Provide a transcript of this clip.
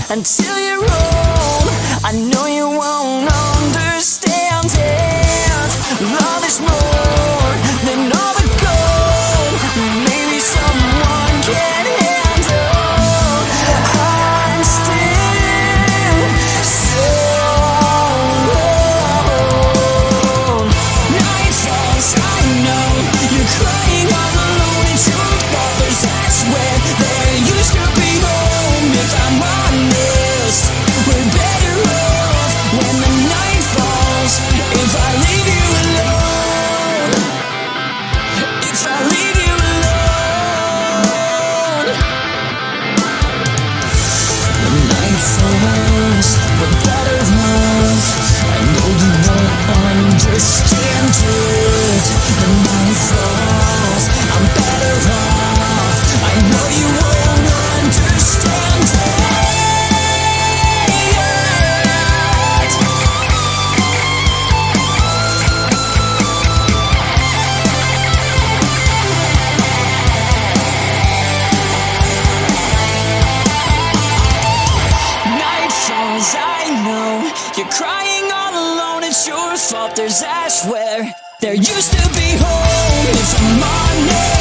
until you're old. I know you won't understand it. Love is more than all the gold. Maybe someone can handle. I'm still so alone. Night falls, I know you're crying all alone. It's your fault, there's that's where there used to be home. If I'm honest, we're better off when the night falls. If I leave you alone, if I leave you alone, the night falls, we're better off. I know you won't understand it. The night falls, I'm better off. I know you won't understand it. Night falls, I know you're crying all alone. It's your fault, there's ash where there used to be home. If I'm honest,